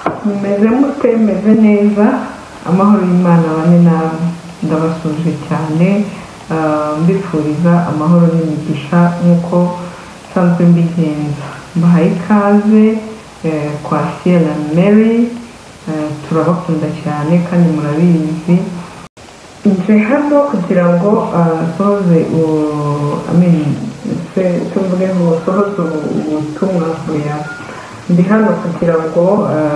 mumeze mute? Meze neza, amahoro y'Imana abane namwe. Ndabasuje cyane, mbifuriza amahoro n'imigisha nk'uko nsanzwe mbigenza. Mbahaye ikaze kwa Ciel and Mary, turabakunda cyane kandi murabizi. Nje hano kugira ngo sohoze tuvuge ngo sohoze ubutumwa buya. Ndi hano kugira ngo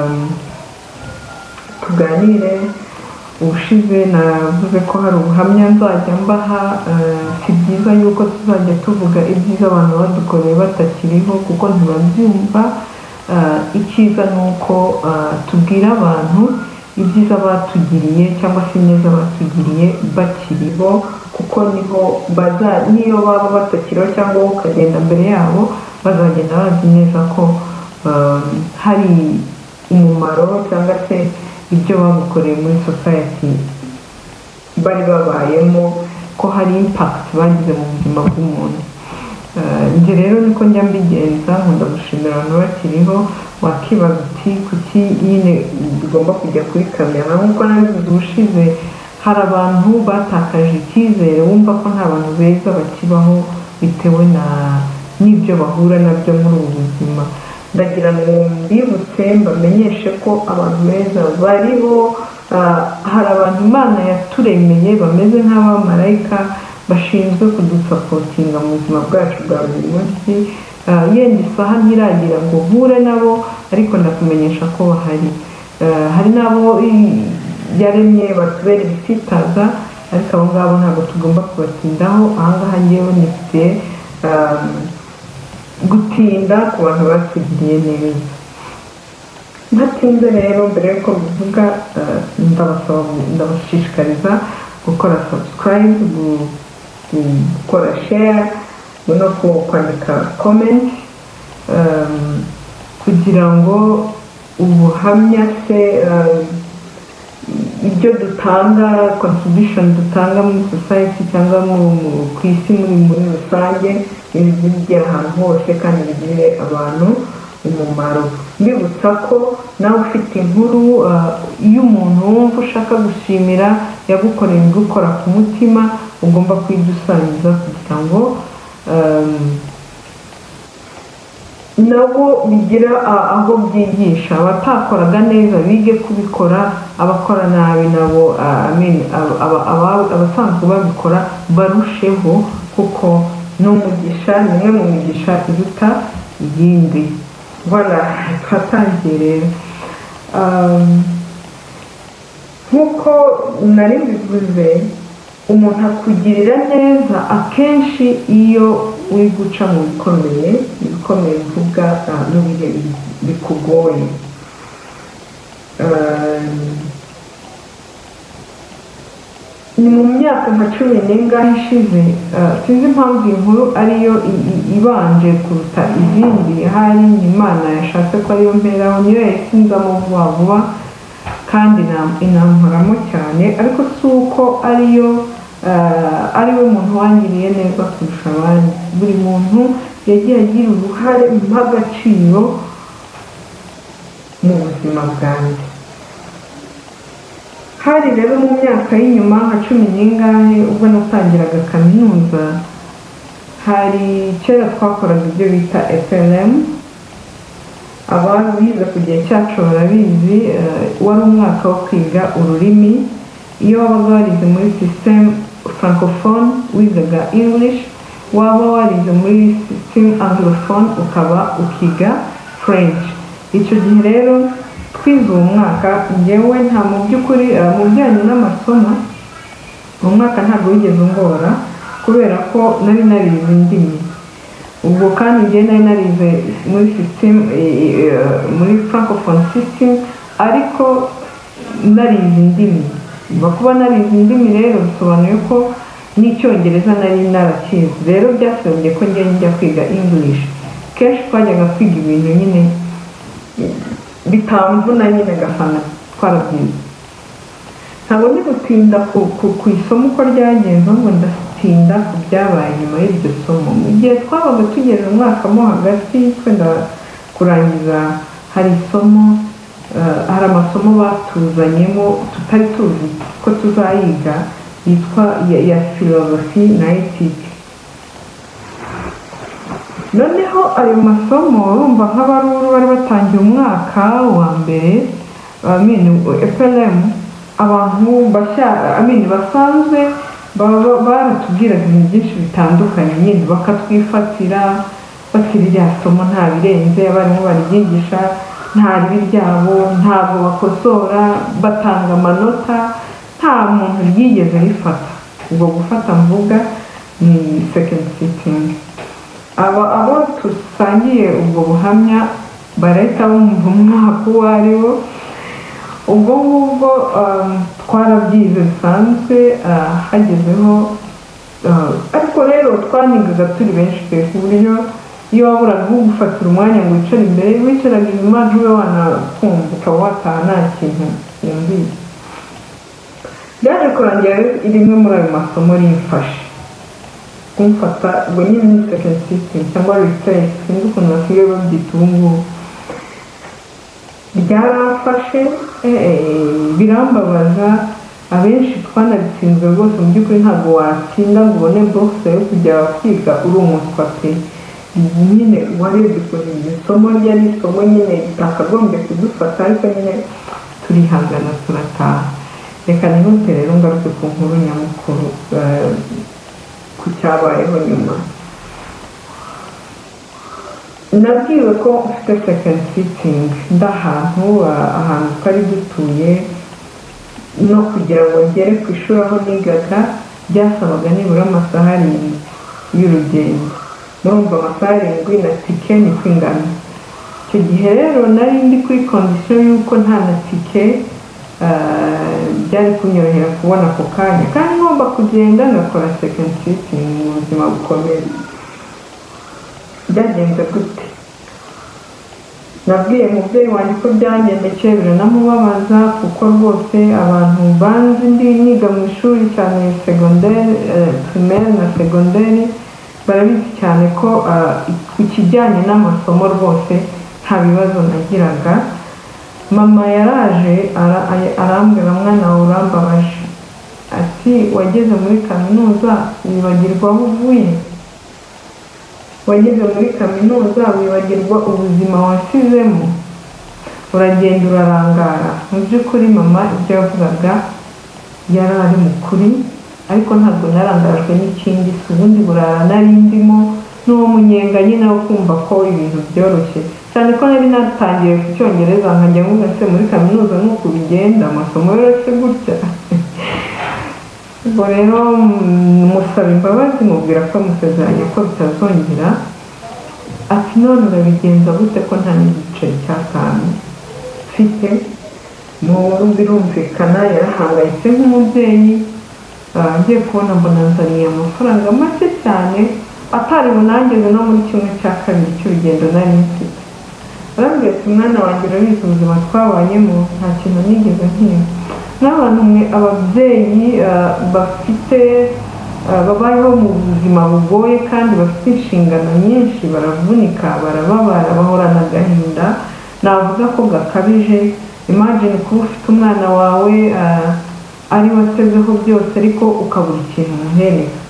tuganire. Ubushize navuze ko hari ubuhamya nzajya mbaha, si byiza yuko tuzajya tuvuga ibyiza abantu badukoreye batakiriho kuko ntibabyumva. Icyiza ni uko tubwira abantu ibyiza batugiriye cyangwa se neza batugiriye bakiriho, kuko niyo baba batakiriho cyangwa ukagenda mbere yabo bazagenda bazi neza ko hari umumaro cyangwa se ibyo bamukoreye muri society bari babayemo, ko hari impact bagize mu buzima bw'umuntu. Njye rero niko njya mbigenza, nkunda gushimira abantu bakiriho. Wakibaza uti kuki nyine bigomba kujya kuri kamera? Nk'uko nabivuze ubushize, hari abantu batakaje icyizere, wumva ko nta bantu beza bakibaho bitewe n'ibyo bahura nabyo muri ubu buzima. Ndagira ngo mbibutse mbamenyeshe ko abantu beza bariho. Hari abantu Imana yaturemeye bameze nk'abamarayika bashinzwe kudusapotinga mu buzima bwacu bwa buri munsi. Yenda isaha ntiragira ngo hure nabo, ariko ndakumenyesha ko bahari. Hari n'abo yaremye batubera ibisitaza, ariko abo ngabo ntabwo tugomba kubatindaho. Ahangaha ngewe nifite gutinda ku bantu batugiriye neza. Ntatinze rero, mbere yuko mbivuga, ndabashishikariza gukora subscribe, gukora share no kwandika comment, kugira ngo ubuhamya se ibyo dutanga, contribution dutanga muri society cyangwa ku isi muri rusange, bigire ahantu hose kandi bigire abantu umumaro. Mbibutsa ko nawe ufite inkuru y'umuntu wumva ushaka gushimira yagukoreye gukora ku mutima, ugomba kwidusangiza kugira ngo nabo bigira aho byigisha. Abatakoraga neza bige kubikora, abakora nabi nabo abasanzwe babikora barusheho, kuko n'umugisha ni umwe mu migisha iruta iyindi. Voilà, twatangiye rero. Nk'uko nari mbivuze, umuntu akugirira neza akenshi iyo uri guca mu bikomeye mvuga n'ibihe bikugoye. Ni mu myaka nka 10 ishize, sinzi impamvu iyi nkuru ariyo ibanje kuruta izindi. Hari Imana yashatse ko ariyo mperaho, niyo yasinzamo vuba vuba kandi inamporamo cyane, ariko si uko ariwe muntu wangiriye neza kurusha abandi. Buri muntu yagiye agira uruhare mp'agaciro mu buzima bwanjye. Hari rero mu myaka y'inyuma nka 10 ubwo natangiraga kaminuza, hari kera twakoraga ibyo bita FLM. Abantu bize ku gihe cyacu barabizi, wari umwaka wo kwiga ururimi. Iyo wabaga warize muri system francophone wigaga English, waba warize muri system anglophone ukiga French. Icyo gihe rero twize uwo mwaka, njyewe nta mu by'ukuri mu bijyanye n'amasomo uwo mwaka ntabwo wigeze ungora, kubera ko nari narize indimi. Ubwo kandi njye nari narize muri system muri francophone system, ariko narize indimi. Kuba narize indimi rero bisobanuye ko n'icyongereza nari narakize. Rero byasabye ko njya kwiga English. Kenshi twajyaga kwiga ibintu nyine bitamvuna, nyine gasanga twarabyize. Ntabwo ndi gutinda ku isomo uko ryagenze, ngo ndatinda ku byabaye nyuma y'iryo somo. Mu gihe twabaga tugeze umwaka mo hagati twenda kurangiza, hari isomo hari amasomo batuzanyemo tutari tuzi ko tuzayiga yitwa ya filozofi na etike. Noneho ayo masomo urumva nk'abaruru bari batangiye umwaka wa mbere FLM, abantu basanzwe baratubwiraga ibintu byinshi bitandukanye nyine bakatwifatira bati rya somo nta birenze, abarimu baryigisha nta ribi ryabo, ntabwo bakosora, batanga amanota, nta muntu ryigeze rifata. Ubwo gufata mvuga ni second sitting. Abo tusangiye ubwo buhamya barahita bumva umwaka uwo ari wo. Ubwo ngubwo twarabyize bisanzwe hagezeho, ariko rero twanigaga turi benshi pe ku buryo iyo waburaga nko gufatira umwanya ngo wicare imbere, wicaraga inyuma ntube wanakumva ukaba wataha nta kintu yumvise. Byaje kurangira rimwe muri ayo masomo rimfashe kumfata ngo nyine ni second system cyangwa reflex, sinzi ukuntu basigaye babyita ubu ngubu. Byaramfashe birambabaza, abenshi twanabitsinzwe rwose. Mu by'ukuri ntabwo watsinda ngo ubone boxe yo kujya kwiga uri umuswa pe. Nyine warebye ukuntu iryo somo ryari isomo nyine bitakagombye kudufata, ariko nyine turihangana turataha. Reka nihute rero ngaruke ku nkuru nyamukuru ku cyabayeho nyuma. Nabwiwe ko ufite second sitting ndahantu ahantu twari dutuye, no kugira ngo ngere ku ishuri aho nigaga byasabaga nibura amasaha 7 y'urugendo. Murumva amasaha 7 na tike ni kwingana. Icyo gihe rero nari ndi kuri condition y'uko nta na tike byari kunyorohera kubona ako kanya, kandi ngomba kugenda ngakora second sitting mu buzima bukomeye. Byagenze gute? Nabwiye umubyeyi wanjye ko byangendekeye, biranamubabaza kuko rwose abantu banzi niga mu ishuri cyane secondaire, primaire na secondaire barabizi cyane ko ikijyanye n'amasomo rwose nta bibazo nagiraga. Mama yaraje arambwira, mwana wawe urambabaje, ati wageze muri kaminuza wibagirwa aho uvuye, wageze muri kaminuza wibagirwa ubuzima wasizemo, uragenda urarangara. Mu by'ukuri mama ibyo yavugaga yari ari mukuri, ariko ntabwo narangajwe n'ikindi, si ubundi burara nari ndimo n'uwo munyenga nyine wo kumva ko ibintu byoroshye cyane, ko nari natangiye ku cyongereza nkajya nkuga se muri kaminuza nk'uko bigenda amasomo yoroshye gutya. Ubwo rero musaba imbabazi, mubwira ko musezeranya ko bitazongera. Ati none urabigenza gute ko nta n'igiceri cy'atanu mfite? Birumvikana yarahangayitse nk'umubyeyi. Ngiye kubona mbona nzaniye amafaranga make cyane atari bunangeze no muri 1/2 cy'urugendo nari mfite. Arambwira ati mwana wanjye urabizi ubuzima twabanyemo nta kintu nigeze nk'iyo. N'abantu mwe ababyeyi bafite babayeho mu buzima bugoye kandi bafite inshingano nyinshi, baravunika, barababara, bahorana agahinda navuga ko gakabije. Imagine kuba ufite umwana wawe ari watezeho byose ariko ukabura ikintu umuhereza.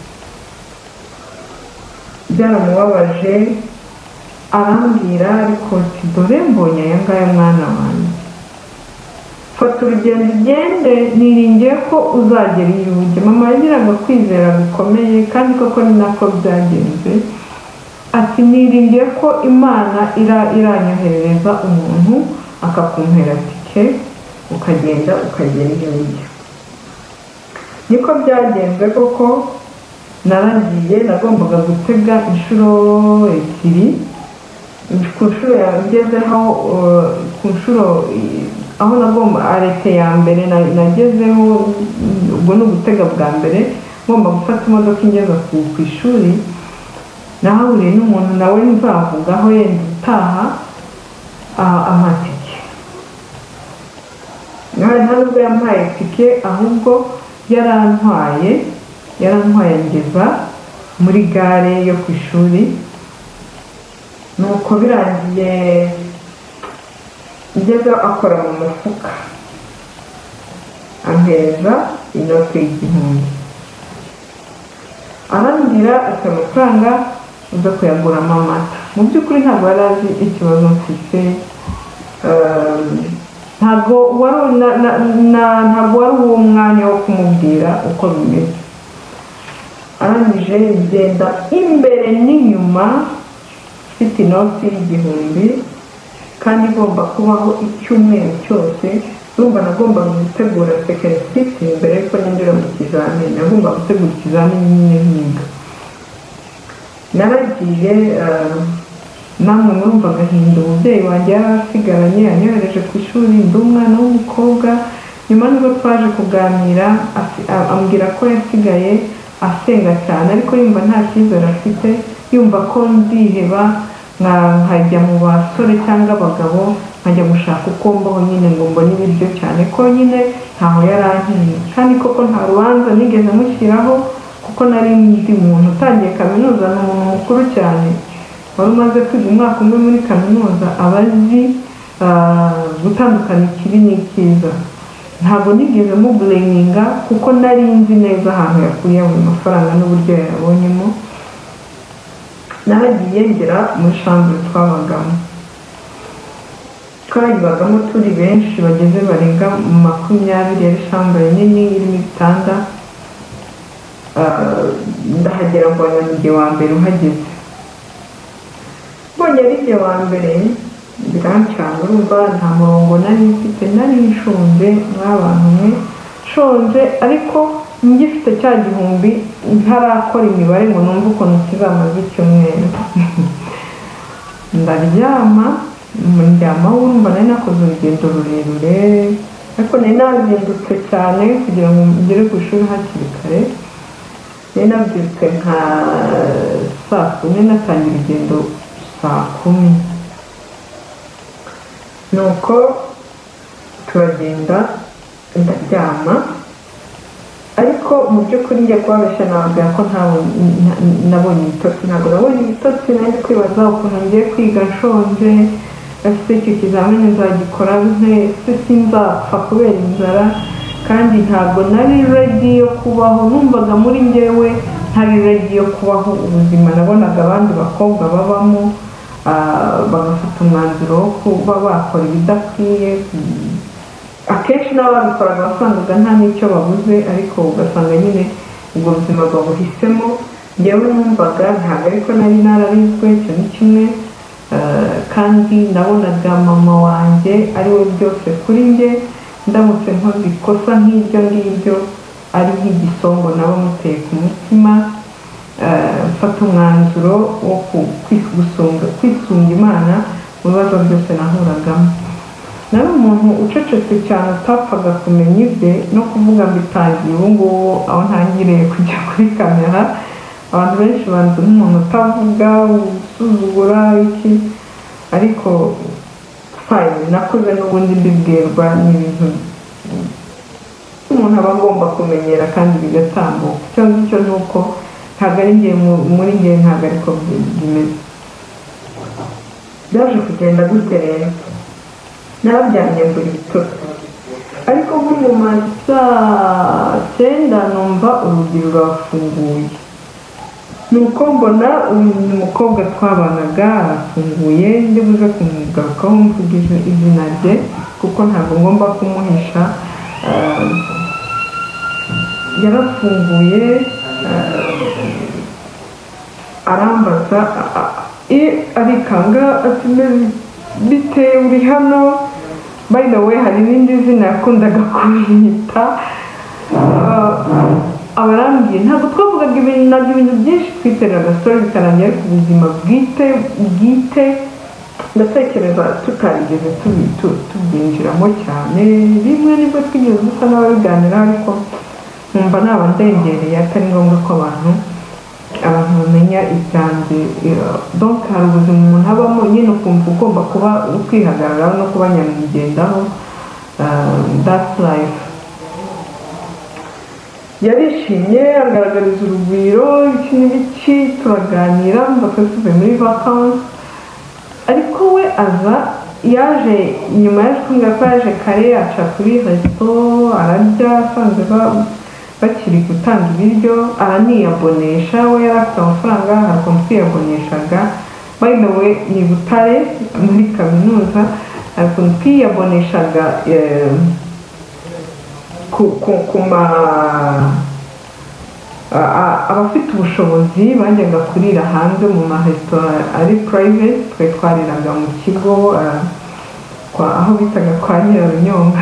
Byaramubabaje, arambwira ariko ati dore mbonye aya ngaya mwana wanjye, fata urugendo ugende, niringiye ko uzagera iyo ujya. Mama yagiraga kwizera gukomeye kandi koko ni nako byagenze. Ati niringiye ko Imana iranyoherereza umuntu akakumpera tike ukagenda ukagera iyo ujya. Niko byagenze koko, naragiye, nagombaga gutega inshuro 2. Ku nshuro yagezeho, ku nshuro aho nagomba arete ya mbere nagezeho, ubwo ni ugutega bwa mbere, ngomba gufata imodoka ingeza ku ishuri. Nahahuriye n'umuntu nawe nzavugaho yenda utaha amatike. Nta nubwo yampaye tike, ahubwo yarantwaye ngeza muri gare yo ku ishuri. Nuko birangiye ngeze akora mu mufuka ampereza inote y'igihumbi, arambwira ati amafaranga uza kuyaguramo amata. Mu by'ukuri ntabwo yari azi ikibazo mfite, ntabwo wari uwo mwanya wo kumubwira uko bimeze. Arangije ngenda imbere n'inyuma mfite inoti y'igihumbi kandi igomba kubaho icyumweru cyose. Urumva nagomba gutegura sekeresiti mbere yuko ninjira mu kizamini, nagomba gutegura ikizamini nyine nkiga. Naragiye namwe murumva agahinda umubyeyi wanjye yari asigaranye, anyohereje ku ishuri, ndi umwana w'umukobwa. Nyuma nibwo twaje kuganira, ambwira ko yasigaye asenga cyane ariko yumva nta cyizere afite, yumva ko ndiheba nkajya mu basore cyangwa abagabo nkajya gushaka uko mbaho nyine ngo mbone ibiryo, cyane ko nyine ntaho yari ankiye. Kandi koko nta rubanza nigeze mushyiraho kuko nari ndi muntu utangiye kaminuza, ni umuntu mukuru cyane wari umaze kwiga umwaka umwe muri kaminuza, aba azi gutandukanya ikibi n'icyiza. Ntabwo nigeze mubureminga kuko nari nzi neza ahantu yakuye ayo mafaranga n'uburyo yayabonyemo. Naragiye ngera muri shambure twayibagamo turi benshi bageze barenga 20, yari shambure nini irimo ibitanda. Ndahagera mbona ni wa mbere uhageze, mbonye ari wa mbere birancanga. Urumva nta murongo nari mfite, nari nshonje nk'abantu mwe, nshonje ariko ngifite cya gihumbi ntarakora imibare ngo numve ukuntu kizamaze icyumweru. Ndaryama, urumva nari nakoze urugendo rurerure ariko nari nazindutse cyane kugira ngo ngere ku ishuri hakiri kare. Nari nabyutse nka saa 10, natangira urugendo saa 10. Nuko turagenda ndaryama, ariko mu by'ukuri njya kubabesha nababwira ko nabonye ibitotsi. Ntabwo nabonye ibitotsi, nari kwibaza ukuntu ngiye kwiga nshonje, ese icyo kizamini nzagikora nte, ese sinzapfa kubera inzara. Kandi ntabwo nari ready yo kubaho, numvaga muri njyewe ntari ready yo kubaho ubuzima nabonaga abandi bakobwa babamo, bagafata umwanzuro wo kuba bakora ibidakwiye. Akenshi n'ababikoraga wasangaga nta n'icyo babuze, ariko ugasanga nyine ubwo buzima babuhisemo. Njyewe numvaga ntabwo ariko nari nararizwe, icyo ni kimwe. Kandi nabonaga mama wanjye ari we byose kuri njye, ndamutse nkoze ikosa nk'iryo ngiryo ari nk'igisongo nabo muteye ku mutima. Mfata umwanzuro wo kwisunga Imana mu bibazo byose nahuragamo. Nari umuntu ucecetse cyane, utapfaga kumenya ibye no kuvuga mbitangiye ubu ngubu aho ntangiriye kujya kuri kamera. Abantu benshi banzi nk'umuntu utavuga, usuzugura iki, ariko fine, nakuze n'ubundi mbibwirwa n'ibintu umuntu aba agomba kumenyera kandi bigatambuka. Icyo ngicyo ni uko ntabwo ari njye, muri njye ntabwo ariko bimeze. Byaje kugenda gute rero? Narabyanye buri bitotsi, ariko nko mu ma saa 9 numva urugi rurafunguye. Nuko mbona uyu mukobwa twabanaga arafunguye, ndi buze kumugarukaho mvugije izina rye kuko ntabwo ngomba kumuhisha. Yarafunguye, arambaza, arikanga ati bite uri hano? By the way, hari n'indi zina yakundaga kunyita. Abarambwiye ntabwo twavugaga ibintu byinshi, twitereraga story bikarangira, ariko ubuzima bwite ndatekereza tutarigeze tubyinjiramo cyane. Rimwe nibwo twigeze dusa n'ababiganira, ariko numva naba ndengereye, atari ngombwa ko abantu bamenya ibyanjye. Donc hari ubuzima umuntu abamo nyine ukumva ugomba kuba ukwihagararaho no kuba nyamwigendaho. That's life. Yarishimye, agaragariza urugwiro, iki n'ibiki, turaganira, mba twese tuvuye muri vacances. Ariko we aza yaje nyuma yaje kumbwira ko yaje kare aca kuri resto ararya asanze bakiri gutanga ibiryo araniyabonesha we yari afite amafaranga hari ukuntu twiyaboneshaga by the way ni Butare muri kaminuza hari ukuntu twiyaboneshaga abafite ubushobozi bajyaga kurira hanze mu maresitora ari private twe twariraga mu kigo aho bitaga kwa Nyirarunyonga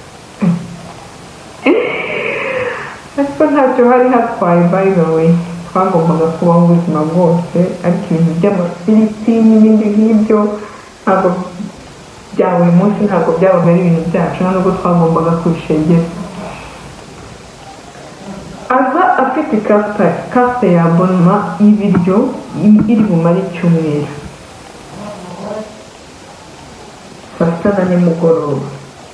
ariko ntacyo hari hatwaye by the way twagombaga kubaho ubuzima bwose ariko ibintu by'amafiriti n'ibindi nk'ibyo ntabwo bya buri munsi ntabwo byabaga ari ibintu byacu nubwo twagombaga kubishegera aza afite carte ya abonema y'ibiryo iri bumare icyumweru saa sita na nimugoroba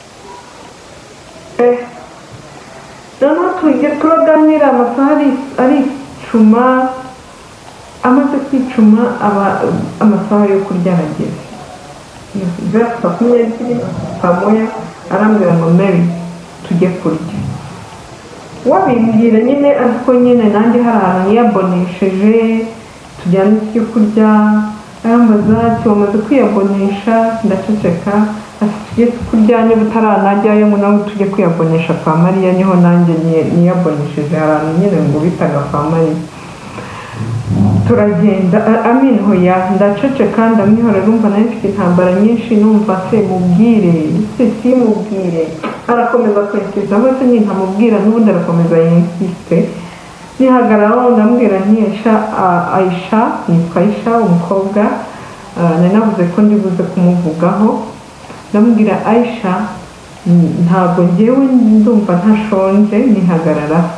noneho turaganira amasaha aricuma amaze kwicuma amasaha yo kurya arageze saa kumi n'ebyiri saa moya arambwira ngo Mary tujye kurya wabimbwira nyine ariko nyine nanjye hari ahantu niyabonesheje tujyana icyo kurya arambaza ati wamaze kwiyabonesha ndaceceka ati tujye kurya niba utaranajyayo ngo nawe tujye kwiyabonesha kwa Mariya niho nanjye niyabonesheje hari ahantu nyine ngo bitaga kwa Mariya turagenda hoya ndaceceka ndamwihora rumva nawe mfite intambara nyinshi numva se mubwire simubwire arakomeza kwinsiza hose ntamubwira n'ubundi arakomeza yinsiste nihagararaho ndamubwira ntiyesha Aisha nitwa Aisha umukobwa nari navuze ko ndibuze kumuvugaho ndamubwira Aisha ntabwo njyewe ndumva ntashonje nihagararaho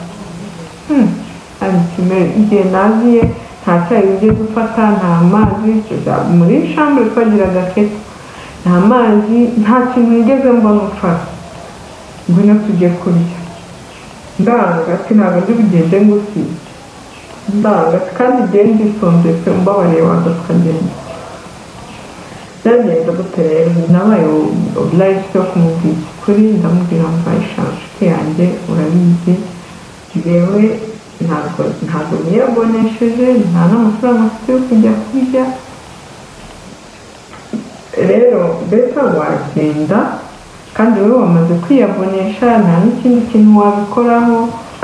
igihe naziye nta cyayi ugiye gufata nta mazi muri chambre twagiraga keto nta mazi nta kintu nigeze mbona ufata ngwino tujye kurya ndanga ati ntabwo ndi bugende ngusize ndanga kandi igihe ndisondetse mbabariye waza tukagenda byagenda gute rero nabaye oblige yo kumubwira ukuri ndamubwira ngo Aisha nshuti yanjye urabizi njyewe ntabwo niyabonesheje nta n'amafaranga afite yo kujya kurya rero mbese wagenda kandi wowe wamaze kwiyabonesha nta n'ikindi kintu wabikoraho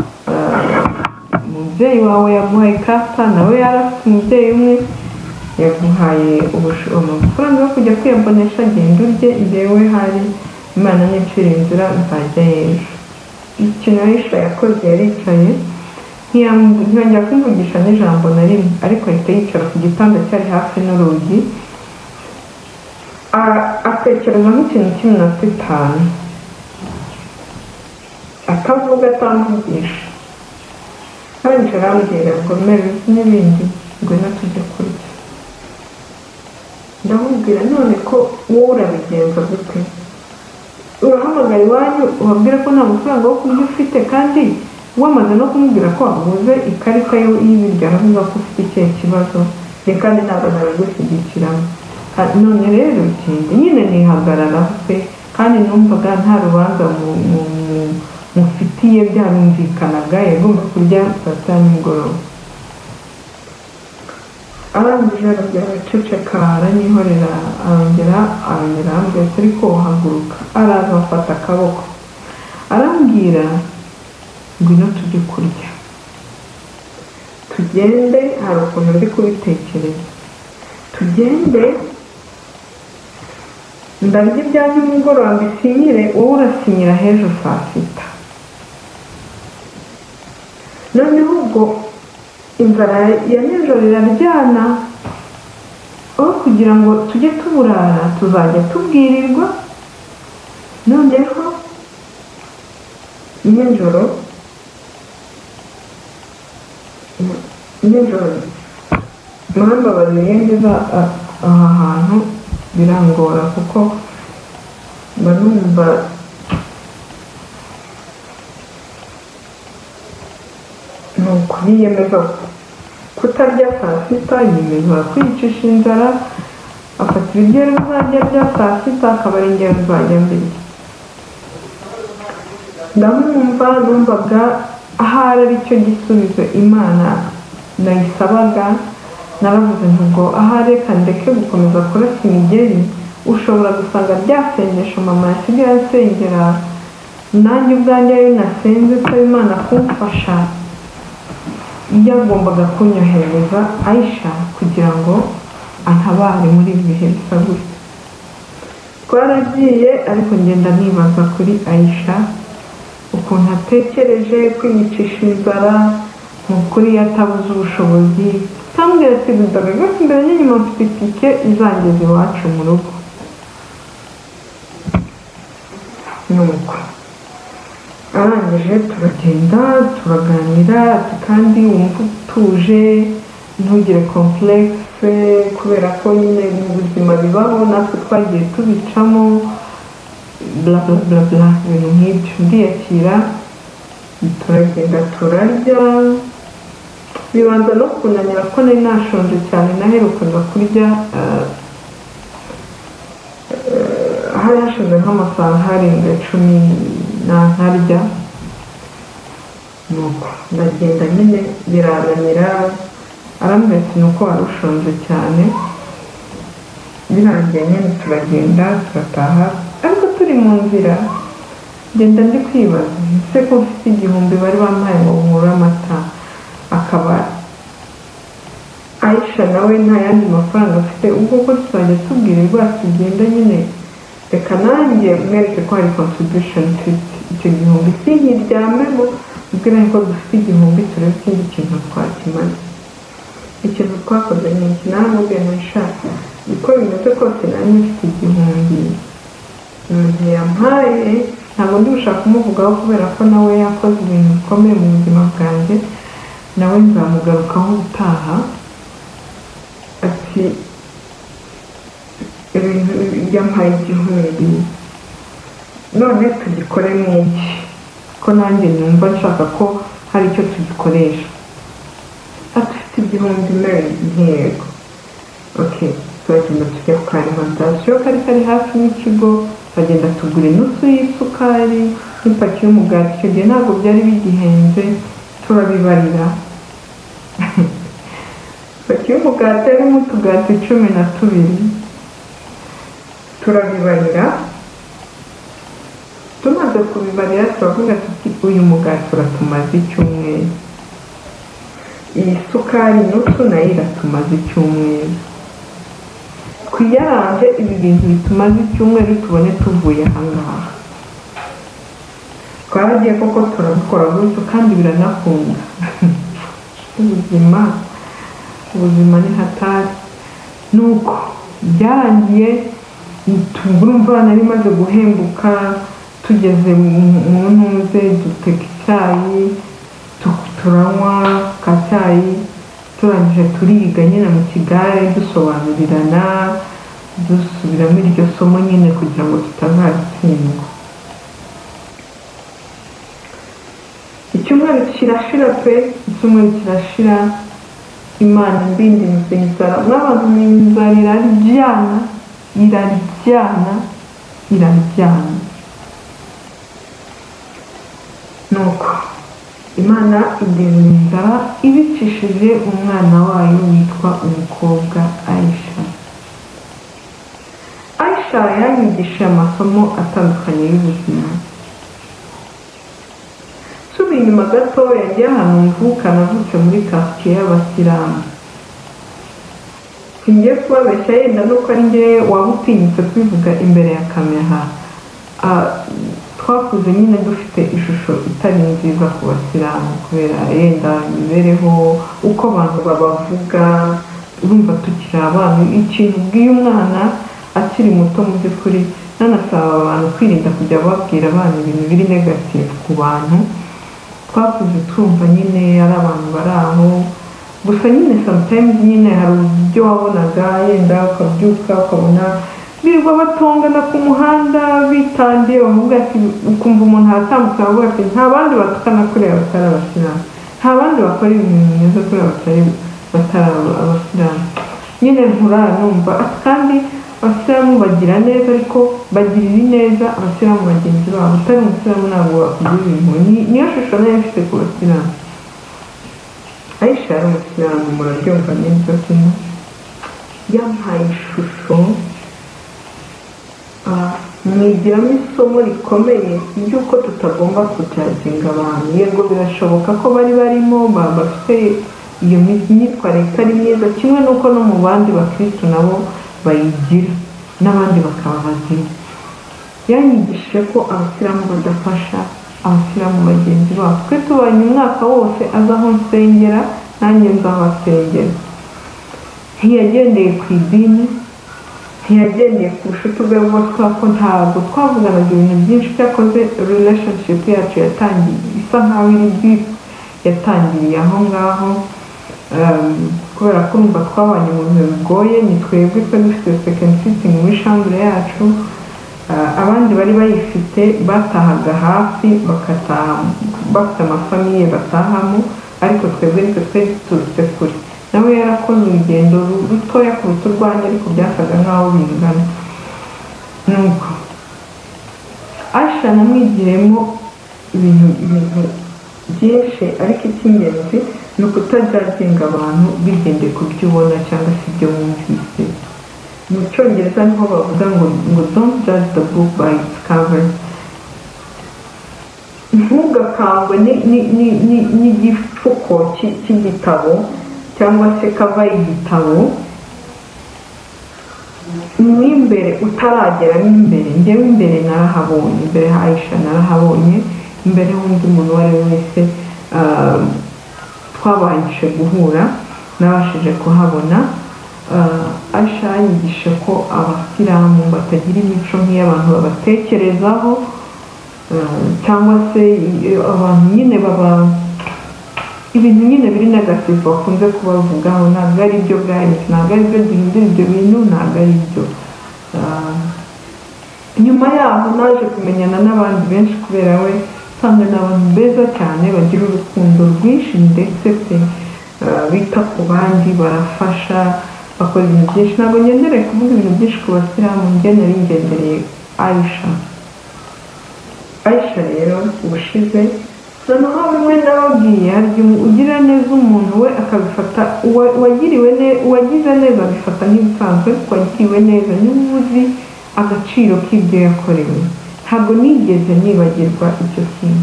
umubyeyi wawe yaguhaye ikarita nawe yari afite umubyeyi umwe yaguhaye amafaranga yo kujya kwiyabonesha genda urye njyewe hari Imana nicira inzira nzajya y'ejo ikintu Aisha yakoze yaricaye ntiyongera kumvugisha n'ijambo na rimwe ariko ahita yicara ku gitanda cyari hafi n'urugi atekereza nk'ikintu cy'iminota 5 atavuga atamvugisha arangije arambwira ngo Mary n'ibindi ngwino tujye kurya ndamubwira none ko wowe urabigenza gute urahamagara iwanyu ubabwira ko nta mafaranga yo kurya ufite kandi wamaze no kumubwira ko waguze ikarita y'ibiryo aravuga ko ufite ikihe kibazo kandi ntabwo nabigushyigikiramo none rero ikindi nyine nihagararaho pe kandi numvaga nta rubanza mufitiye byarumvikanaga yagomba kurya saa sita nimugoroba arangije arongera araceceka aranyihorera arongera arambwira ariko uhaguruka araza afata akaboko arambwira ngwino tujye kurya tugende hari ukuntu ndi kubitekereza tugende ndarya ibya nimugoroba mbisinyire wowe urasinyira hejuru saa sita noneho ubwo inzara ya nijoro iraryana aho kugira ngo tujye tuburara tuzajya tubwirirwa noneho nijoro mwambabariye ngeza aha hantu birangora kuko mba numva nuko yiyemeza kutarya saa sita yiyemeza kwicisha inzara afata ibiryo bizajya bya saa sita akaba ari njyewe nzajya mbere. Ndamwumva numvaga ahari ari cyo gisubizo Imana nayisabaga. Naravuze ngo ahari reka ndeke gukomeza kurasa imigeri, ushobora gusanga ryasengesho mama yasigaye asengera nanjye ubwanjye ari nasenze nsaba Imana kumfasha, yagombaga kunyohereza Aisha kugira ngo antabare muri ibi bihe bisa gutya. Twaragiye ariko ngenda nibaza kuri Aisha ukuntu atekereje kwiyicisha inzara, mu kuri yatabuze ubushobozi. Tambwira ati bidaga gose imbere n'inyuma mfite itike izangeza iwacu mu rugo. Nuko arangije turagenda turaganira ati kandi wumva utuje ntugire complexe kubera ko nyine mu buzima bibaho natwe twagiye tubicamo bla bla bla bla ibintu nk'ibyo. Ndiyakira turagenda turarya, bibanza no kunanira ko nari nashonje cyane. Naherukaga kurya hari hashize nk'amasaha arenga 10 ntarya. Nuko ndagenda nyine birananira, arambwira ati nuko wari ushonje cyane. Birangiye nyine turagenda turataha, ariko turi mu nzira ngenda ndi kwibaza ese ko mfite 1000 bari bampaye ngo nkure amata, akaba Aisha nawe nta yandi mafaranga afite, ubwo ko tuzajya tubwirirwa tugenda nyine reka nanjye mwereke ko hari contribution mfite. Icyo 1000 sinkiryamemo, ubwira ko dufite 1000 turebe ikindi kintu twakimaze. Ikintu twakoze ni iki, naramubwiye nashaka uko bimeze kose nari mfite 1000 umuntu yampaye, ntabwo ndi gushaka kumuvugaho kubera ko nawe yakoze ibintu bikomeye mu buzima bwanjye, nawe nzamugarukaho utaha. Ati ibintu yampaye 1000 none tugikore n'iki, ko nanjye numva nshaka ko hari icyo tugikoresha. Ati 1000 ntego. Okay, turagenda tujya ku alimentation kari hafi n'ikigo, bagenda tugura inusu y'isukari n'ipaki y'umugati. Icyo gihe ntabwo byari bigihenze, turabibarira. Ipaki y'umugati harimo utugati 12 turabibarira. Tumaze kubibarira turavuga tuti uyu mugati uratumaze icyumweru, iyi sukari nusu nayo iratumaze icyumweru. Twiyaranje ibi bintu bitumaze icyumweru tubone tuvuye ahangaha. Twaragiye koko turabikora gutyo kandi biranakunda. ubuzima ni hatari. Nuko byarangiye urumva nari maze guhembuka, tugeze mu ntuze duteka icyayi turanywa ka cyayi, turangije turiga nyine mu kigare dusobanurirana, dusubiramo iryo somo nyine kugira ngo tutazaritsindwa. Icyumweru kirashira pe, icyumweru kirashira, Imana mbindinze inzara. N'abantu n'inzara iraryana. Nuko Imana indinze inzara ibicishije umwana wayo witwa umukobwa Aisha. Aisha yanyigishije amasomo atandukanye y'ubuzima. Subiye inyuma gatoya njye ahantu mvuka, navutse muri quartier y'Abasilamu. Singiye kubabeshya yenda nuko ari njye waba utinyutse kwivuga imbere ya kamera. Twakuze nyine dufite ishusho itari nziza ku Basilamu kubera yenda imibereho, uko abantu babavuga, urumva tukiri abana. Ikintu ubwiye umwana akiri muto mu by'ukuri, nanasaba abantu kwirinda kujya babwira abana ibintu biri negative ku bantu. Twakuze twumva nyine ari abantu bari aho gusa, nyine sometimes nyine hari uburyo wabonaga yenda ukabyuka ukabona birirwa batongana ku muhanda bitandiye, bavuga ati, ukumva umuntu aratambutse avuga ati nta bandi batukana kuriya batari Abasilamu, nta bandi bakora ibintu bimeze kuriya batari Abasilamu. nyine nkura numva kandi abasilamu bagira neza ariko bagirira neza abasilamu bagenzi babo, utari umusilamu ntabwo wakugira ibintu. Niyo shusho nayo mfite ku basilamu. Aisha yari umusilamu, murabyumva neza kino yampaye ishusho mwigiramo isomo rikomeye ry'uko tutagomba kujyaginga abantu. Yego birashoboka ko bari barimo bafite iyo myitwarire itari myiza, kimwe n'uko no mu bandi bakristo nabo bayigira n'abandi bakaba bazima. Yanyigishije ko abasilamu badafasha abasilamu bagenzi babo. Twe tubanye umwaka wose aza aho nsengera nanjye nzaho asengera. Ntiyagendeye ku idini, ntiyagendeye ku bucuti bwe bwose, ko ntabwo twavuganaga ibintu byinshi. Cyakoze relationship yacu yatangiye isa nkaho iri deep, yatangiriye aho ngaho kubera ko numva twabanye mu bintu bigoye. Ni twebwe twe dufite second sitting muri chambre yacu, abandi bari bayifite batahaga hafi bakataha bafite amafamiye batahamo, ariko twebwe nitwe twari turutse kure. Nawe yarakoze urugendo rutoya kuruta urwanjye ariko byasaga nkaho bingana. Nuko Aisha namwigiremo ibintu byinshi, ariko icy'ingenzi ni ukutajaginga abantu bigendeye ku byo ubona cyangwa se ibyo wumvise. Mu cyongereza niho bavuga ngo don't judge the book by its cover. Ntugakangwe n'igipfuko cy'igitabo cyangwa se kava y'igitabo n'imbere utarageramo imbere. Njyewe imbere narahabonye, imbere ha Aisha narahabonye, imbere y'undi muntu uwo ari we wese twabashije guhura nabashije kuhabona. Aisha yanyigisha ko abasilamu batagira imico nk'iy'abantu babatekerezaho, cyangwa se abantu nyine baba ibintu nyine biri negative bakunze kubavugaho. Ntabwo ari byo guys, ntabwo ari byo duhindura ibyo bintu, ntabwo ari byo. Nyuma yaho naje kumenyana n'abandi benshi kubera we nsanga ni abantu beza cyane bagira urukundo rwinshi ndetse pe bita ku bandi, barafasha, bakora ibintu byinshi. Ntabwo ngendereye kuvuga ibintu byinshi ku basilamu, njye nari ngendereye Aisha. Aisha rero ubushize noneho bimwe nababwiye, harya ugira neza umuntu we akabifata, uwagize neza abifata nk'ibisanzwe, ariko wagiriwe neza niba uzi agaciro k'ibyo yakorewe. Ntabwo nigeze nibagirwa icyo kintu,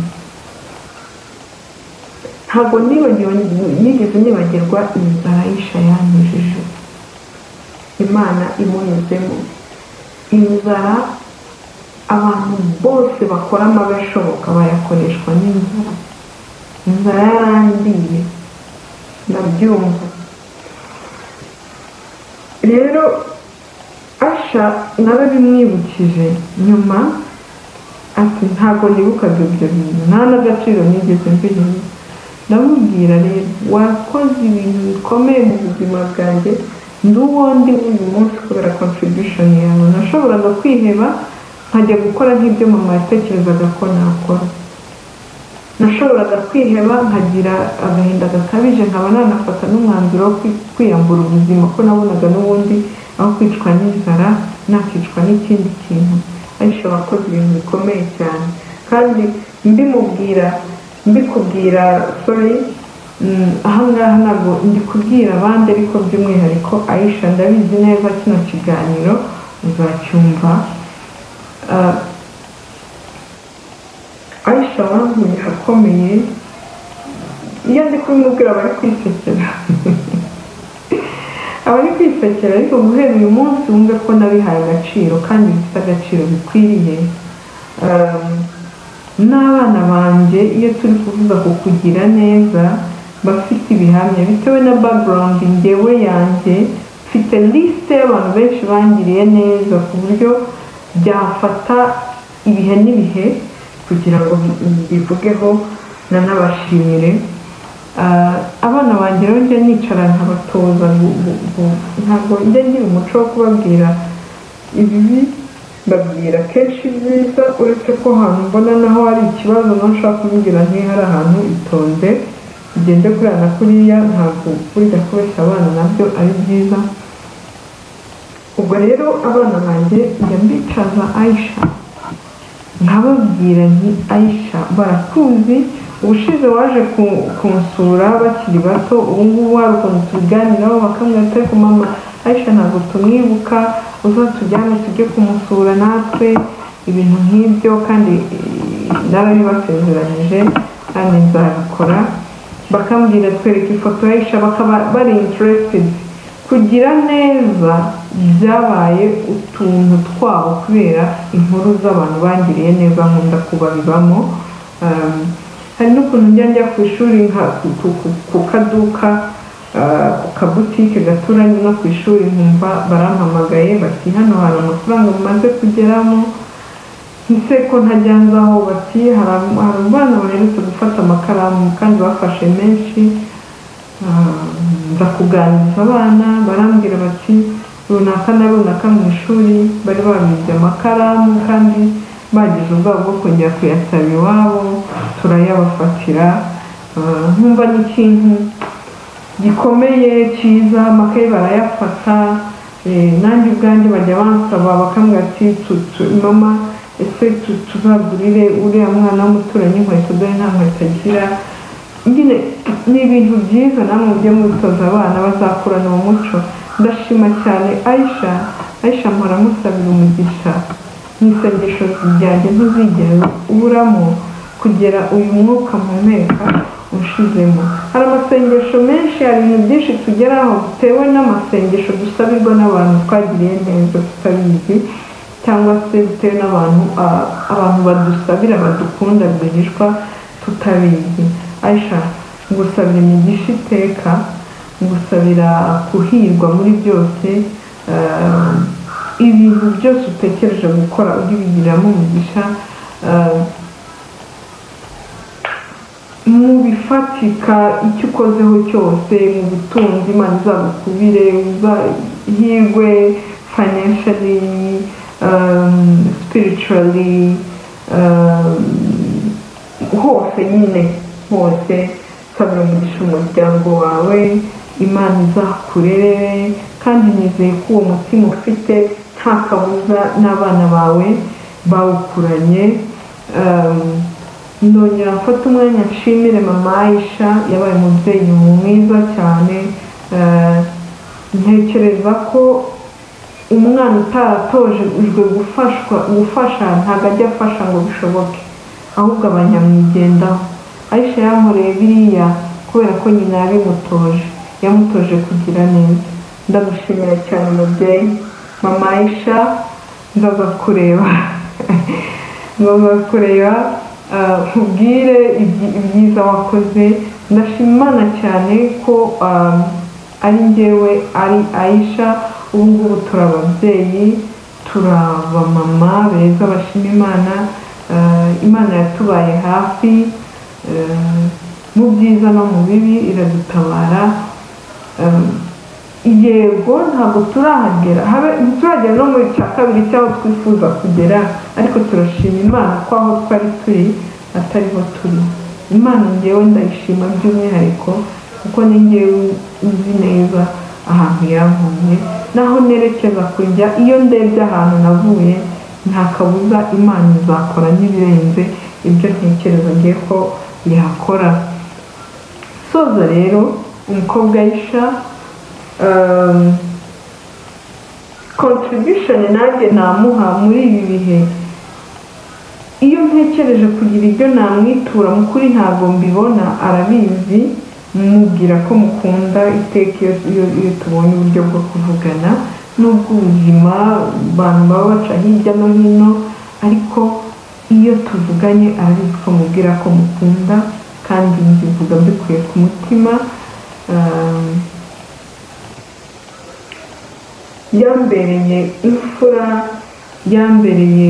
ntabwo nigeze nibagirwa inzara Aisha yanyujije, Imana imunyuzemo. Inzara abantu bose bakora amabi ashoboka bayakoreshwa n'inzara. Inzara yarandiye, ndabyumva. Rero Aisha narabimwibukije nyuma, ati ntabwo nibukaga ibyo bintu, nta n'agaciro nigeze mbiha. Ndamubwira rero, wakoze ibintu bikomeye mu buzima bwanjye, ndi uwo ndi uyu munsi kubera contribution yawe. Nashoboraga kwiheba nkajya gukora nk'ibyo mama yatekerezaga ko nakora. Nashoboraga kwiheba nkagira agahinda gakabije, nkaba nanafata n'umwanzuro wo kwiyambura ubuzima, ko nabonaga n'ubundi aho kwicwa n'inzara nakicwa n'ikindi kintu. Aisha wakoze ibintu bikomeye cyane, kandi mbikubwira sorry, ahangaha ntabwo ndi kubwira abandi, ariko by'umwihariko Aisha ndabizi neza kino kiganiro uzacyumva. Aisha wankuye akomeye, iyo ndi kubimubwira abari kwisekera abari kwisekera, ariko guhera uyu munsi wumve ko nabihaye agaciro kandi bifite agaciro bikwiriye. N'abana banjye iyo turi kuvuga ku kugira neza bafite ibihamya bitewe na background njyewe yanjye, mfite liste y'abantu benshi bangiriye neza ku buryo byafata ibihe n'ibihe kugira ngo bivugeho nanabashimire. Abana banjye rero njye nicara nkabatoza, ntabwo njya ngira umuco wo kubabwira ibibi, babwira kenshi byiza, uretse ko ahantu mbona naho hari ikibazo nashaka kumubwira hari ahantu itonde ugende kuriya na kuriya. Ntabwo burya kubeshya abana nabyo ari byiza, ubwo rero abana banjye njya mbicaza Aisha nkababwira nti Aisha barakuzi, ubushize waje kunsura bakiri bato, ubu ngubu hari ukuntu tubiganiraho bakambwira ati ariko mama Aisha ntabwo tumwibuka, uzatujyane tujye kumusura natwe, ibintu nk'ibyo, kandi narabibasezeranyije kandi nzabikora. Bakambwira twereka ifoto ya Aisha, bakaba bari interested. Kugira neza byabaye utuntu twabo kubera inkuru z'abantu bangiriye neza nkunda kubabibamo. Hari n'ukuntu njya ku ishuri ku kaduka, ku kabutike gaturanye no ku ishuri, nkumva barampamagaye bati hano hari amafaranga mumaze kugeramo, ese ko ntajyanzaho, bati hari abana baherutse gufata amakaramu kandi bafashe menshi. Nza kuganiriza abana, barambwira bati runaka na runaka mu ishuri bari babibye amakaramu kandi bagize ubwoba bwo kongera kuyasaba iwabo, turayabafatira. Nkumva n'ikintu gikomeye cyiza, amakaye barayafata. Nanjye ubwanjye bajya bansaba bakambwira ati mama ese tuzagurire uriya mwana w'umuturanyi inkweto, dore nta nkweto agira. Nyine ni ibintu byiza, namwe mujye mutoza abana bazakurana uwo muco. Ndashima cyane Aisha mpora musabira umugisha mu isengesho ryanjye, ntuzigera uburamo kugera uyu mwuka mpumeka ushizemo. Hari amasengesho menshi, hari ibintu byinshi tugeraho bitewe n'amasengesho dusabirwa n'abantu twagiriye neza tutabizi, cyangwa se bitewe n'abantu badusabira badukunda rwihishwa tutabizi. Aisha ngusabira imigisha iteka, ngusabira kuhirwa muri byose, ibintu byose utekereje gukora ujye ubigiramo umugisha, mu bifatika icyo ukozeho cyose, mu butunzi Imana izagukubire, uzahirwe financially, spiritually, hose nyine hose. Sabira umugisha umuryango wawe, Imana izakurere, kandi nizeye ko uwo mutima ufite nta kabuza n'abana bawe bawukuranye. Ndongera mfata umwanya nshimire mama Aisha, yabaye umubyeyi mwiza cyane. Ntekereza ko umwana utaratojejwe gufasha ntabwo ajya afasha ngo bishoboke, ahubwo abanyamwigendaho. Aisha yankoreye biriya kubera ko nyina yamutoje kugira neza. Ndagushimira cyane mubyeyi. Mama Aisha ndaza kureba nkubwire ibyiza wakoze. Ndashima Imana cyane ko ari njyewe ari Aisha, ubu ngubu turi ababyeyi, turi abamama beza bashima Imana. Imana yatubaye hafi mu byiza no mu bibi, iradutabara. Yego ntabwo turahagera no muri cya kabiri cy'aho twifuza kugera, ariko turashima Imana ko aho twari turi atariho turi. Imana njyewe ndayishima by'umwihariko kuko ni njyewe uzi neza ahantu yankuye naho nerekeza kujya. Iyo ndebye ahantu navuye, nta kabuza Imana izakora n'ibirenze ibyo ntekereza ngiye ko yakora. Soza rero umukobwa Aisha, contribution nanjye namuha muri ibi bihe, iyo ntekereje kugira ibyo namwitura, mu kuri ntabwo mbibona, arabizi. Mubwira ko mukunda iteka iyo tubonye uburyo bwo kuvugana, n'ubwo ubuzima abantu baba baca hirya no hino, ariko iyo tuvuganye arabizi ko mubwira ko mukunda, kandi mbivuga mbikuye ku mutima. Yambereye imfura, yambereye,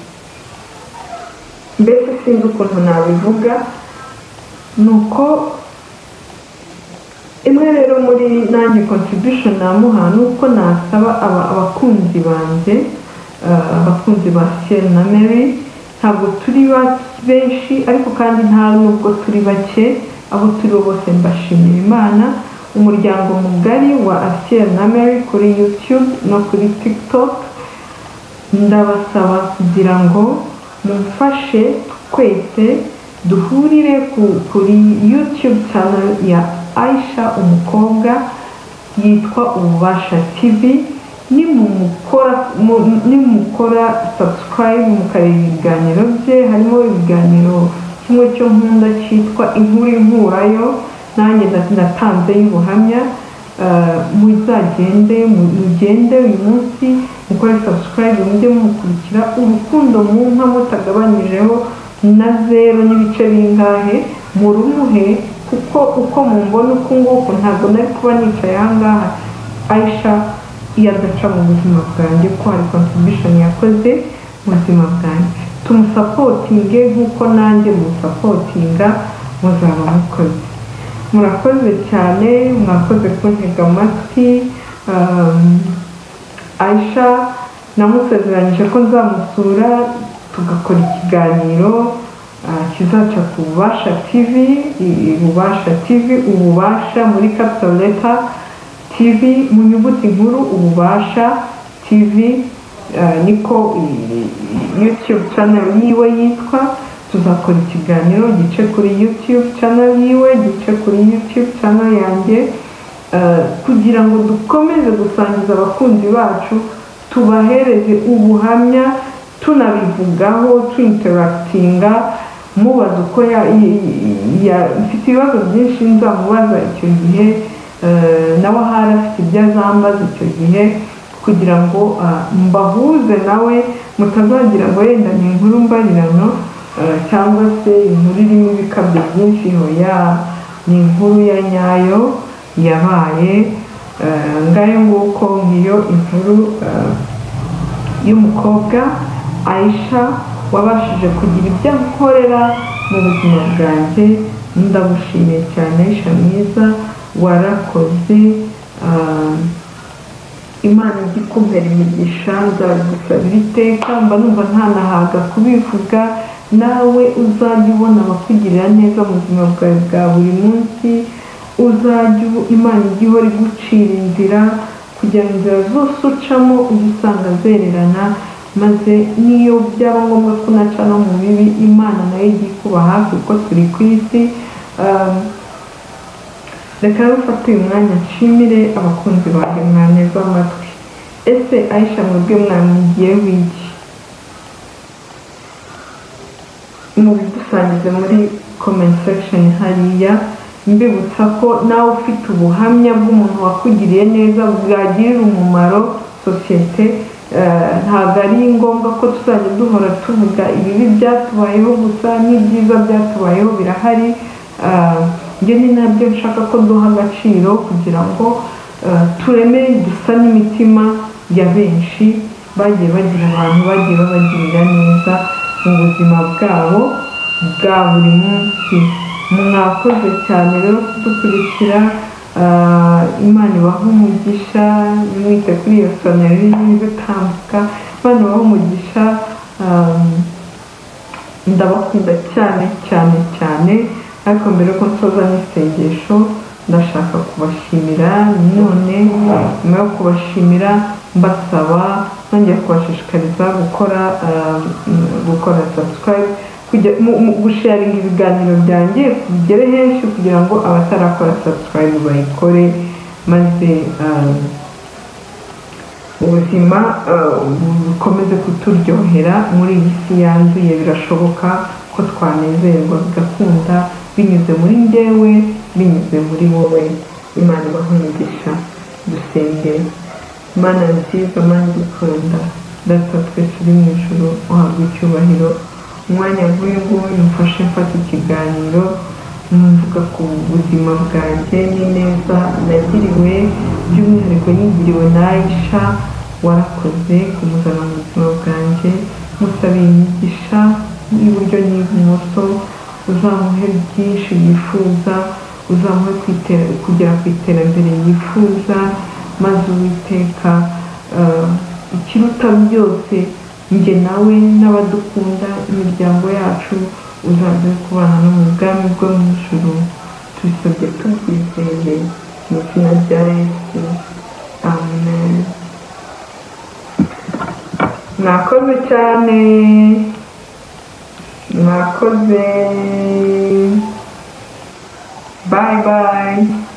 mbese sinzi ukuntu nabivuga. Nuko imwe rero muri nanjye contribution namuha, nuko nasaba abakunzi banjye, abakunzi ba Ciel na Mary, ntabwo turi benshi ariko kandi nta nubwo turi bake, aho turi bose mbashimira Imana umuryango mugari wa Asiel na Mary kuri YouTube no kuri TikTok. Ndabasaba kugira ngo mumfashe twese duhurire kuri YouTube channel ya Aisha umukobwa yitwa Ububasha TV. nimukora subscribe mukareba ibiganiro bye, harimo ibiganiro kimwe cyo nkunda cyitwa inkuru inkurayo, nanjye natanze y'ubuhamya. Mugende uyu munsi mukore subscribe, mujye mukurikira urukundo mumpa mutagabanyijeho na 0 n'ibice bingahe, murumuhe kuko uko mumbona uko nguko ntabwo nari kuba nicaye ahangaha Aisha iyo adaca mu buzima bwanjye, ko hari contribution yakoze mu buzima bwanjye. Tumusapotinge nk'uko nanjye musapotinga, muzaba mukoze. Murakoze cyane, mwakoze kuntega amatwi. Aisha namusezeranyije ko nzamusura tugakora ikiganiro kizaca ku Ububasha TV. Ububasha TV, Ububasha muri capital letter, TV mu nyuguti nkuru, Ububasha TV niko YouTube channel yiwe yitwa. Tuzakora ikiganiro gice kuri YouTube channel yiwe, gice kuri YouTube channel yanjye, kugira ngo dukomeze gusangiza abakunzi bacu, tubahereze ubuhamya, tunabivugaho, interactinga, mubaza uko mfite ibibazo byinshi nzamubaza icyo gihe, nawe ahari afite ibyo azambaza icyo gihe, kugira ngo mbahuze nawe, mutazagira ngo yenda ni inkuru mbarirano cyangwa se inkuru irimo ibikabyo byinshi. Hoya, ni inkuru ya nyayo yabaye. Ngayo nguko ngiyo inkuru y'umukobwa Aisha wabashije kugira ibyo akorera mu buzima bwanjye. Ndagushimiye cyane Aisha mwiza, warakoze. Imana igikumpera imigisha, nzagusabira iteka, mba numva ntanahaga kubivuga. Nawe uzajya ubona abakugirira neza mu buzima bwawe bwa buri munsi, uzajya Imana ijya ihora igucira inzira, kugira ngo inzira zose ucamo ujye usanga zererana, maze niyo byaba ngombwa ko unaca no mu bibi, Imana nayo ijya ikuba hafi kuko turi ku isi. Reka rufate uyu mwanya nshimire abakunzi banjye mwaneza amatwi. Ese Aisha mwebwe mwamwigiye wiki? Mubidusangize muri comment section hariya. Mbibutsa ko nawe ufite ubuhamya bw'umuntu wakugiriye neza bwagirira umumaro sosiyete. Ntabwo ari ngombwa ko tuzajya duhora tuvuga ibibi byatubayeho gusa, n'ibyiza byatubayeho birahari. Njye ni nabyo nshaka ko duha agaciro, kugira ngo tureme dusa n'imitima ya benshi bagiye bagira abantu bagiye babagirira neza mu buzima bwabo bwa buri munsi. Mwakoze cyane rero kudukurikira. Imana ibaha umugisha, mwite kuri iyo soneri y'utambuka. Imana ibaha umugisha. Ndabakunda cyane cyane cyane. Ariko mbere ko nsoza n'isengesho, ndashaka kubashimira none. Nyuma yo kubashimira, mbasaba nongera kubashishikariza gukora subscribe, gusharinga ibiganiro byanjye bigere henshi, kugira ngo abatarakora subscribe bayikore, maze ubuzima bukomeze kuturyohera muri iyi si yanduye. Birashoboka ko twanezerwa bigakunda, binyuze muri njyewe, binyuze muri wowe. Imana ibahe umugisha. Dusenge. Mana nziza, Mana idukunda, Data twese uri mu ijuru, uhabwe icyubahiro. Umwanya nk'uyu nguyu mfashe mfata ikiganiro, mvuga ku buzima bwanjye n'ineza nagiriwe, by'umwihariko yigiriwe na Aisha. Warakoze kumuzana mu buzima bwanjye, musabiye imigisha y'iburyo n'ibumoso, uzamuhe byinshi yifuza, uzamuhe kugera ku iterambere yifuza, maze Uwiteka ikiruta byose, njye nawe n'abadukunda, imiryango yacu, uzaze kubana no mu bwami bwo mu ijuru. Tubisabye tubyizeye mu izina rya Yesu, amen. Mwakoze cyane, mwakoze, bye bye.